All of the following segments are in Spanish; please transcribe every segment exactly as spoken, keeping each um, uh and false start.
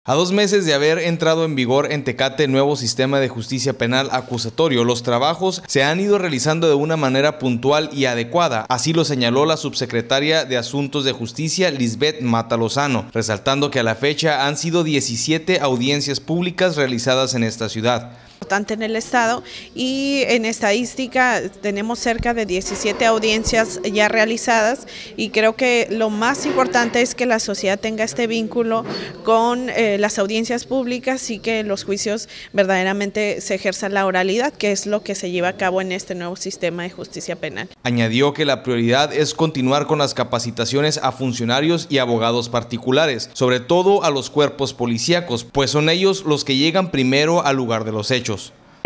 A dos meses de haber entrado en vigor en Tecate el nuevo sistema de justicia penal acusatorio, los trabajos se han ido realizando de una manera puntual y adecuada. Así lo señaló la subsecretaria de Asuntos de Justicia, Lisbeth Mata Lozano, resaltando que a la fecha han sido diecisiete audiencias públicas realizadas en esta ciudad. Importante en el estado, y en estadística tenemos cerca de diecisiete audiencias ya realizadas, y creo que lo más importante es que la sociedad tenga este vínculo con eh, las audiencias públicas y que los juicios verdaderamente se ejerza la oralidad, que es lo que se lleva a cabo en este nuevo sistema de justicia penal. Añadió que la prioridad es continuar con las capacitaciones a funcionarios y abogados particulares, sobre todo a los cuerpos policíacos, pues son ellos los que llegan primero al lugar de los hechos.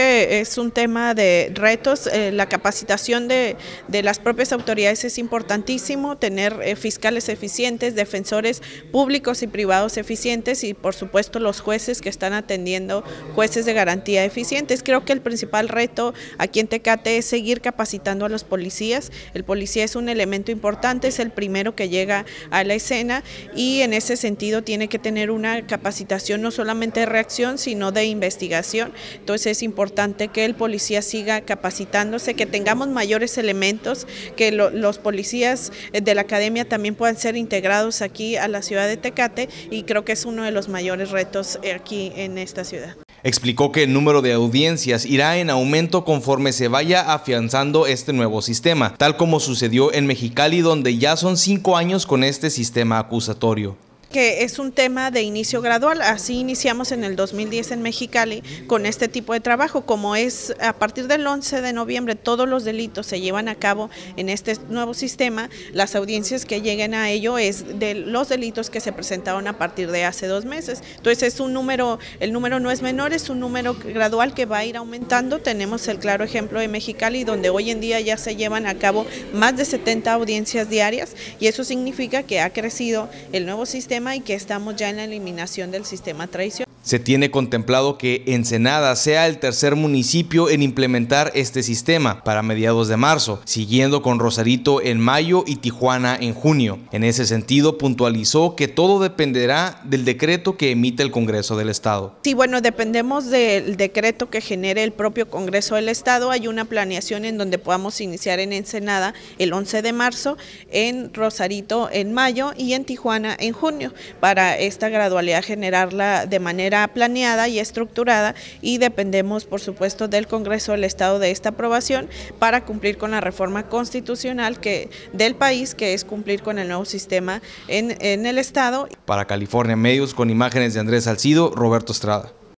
Es un tema de retos, eh, la capacitación de, de las propias autoridades es importantísimo, tener eh, fiscales eficientes, defensores públicos y privados eficientes y por supuesto los jueces que están atendiendo, jueces de garantía eficientes. Creo que el principal reto aquí en Tecate es seguir capacitando a los policías. El policía es un elemento importante, es el primero que llega a la escena y en ese sentido tiene que tener una capacitación no solamente de reacción sino de investigación. Entonces es importante importante que el policía siga capacitándose, que tengamos mayores elementos, que lo, los policías de la academia también puedan ser integrados aquí a la ciudad de Tecate, y creo que es uno de los mayores retos aquí en esta ciudad. Explicó que el número de audiencias irá en aumento conforme se vaya afianzando este nuevo sistema, tal como sucedió en Mexicali, donde ya son cinco años con este sistema acusatorio. Que es un tema de inicio gradual, así iniciamos en el dos mil diez en Mexicali con este tipo de trabajo, como es a partir del once de noviembre todos los delitos se llevan a cabo en este nuevo sistema, las audiencias que lleguen a ello es de los delitos que se presentaron a partir de hace dos meses, entonces es un número, el número no es menor, es un número gradual que va a ir aumentando. Tenemos el claro ejemplo de Mexicali, donde hoy en día ya se llevan a cabo más de setenta audiencias diarias, y eso significa que ha crecido el nuevo sistema y que estamos ya en la eliminación del sistema tradicional. Se tiene contemplado que Ensenada sea el tercer municipio en implementar este sistema para mediados de marzo, siguiendo con Rosarito en mayo y Tijuana en junio. En ese sentido, puntualizó que todo dependerá del decreto que emite el Congreso del Estado. Sí, bueno, dependemos del decreto que genere el propio Congreso del Estado. Hay una planeación en donde podamos iniciar en Ensenada el once de marzo, en Rosarito en mayo y en Tijuana en junio, para esta gradualidad generarla de manera planeada y estructurada, y dependemos por supuesto del Congreso del Estado de esta aprobación para cumplir con la reforma constitucional que, del país, que es cumplir con el nuevo sistema en, en el Estado. Para California Medios, con imágenes de Andrés Salcido, Roberto Estrada.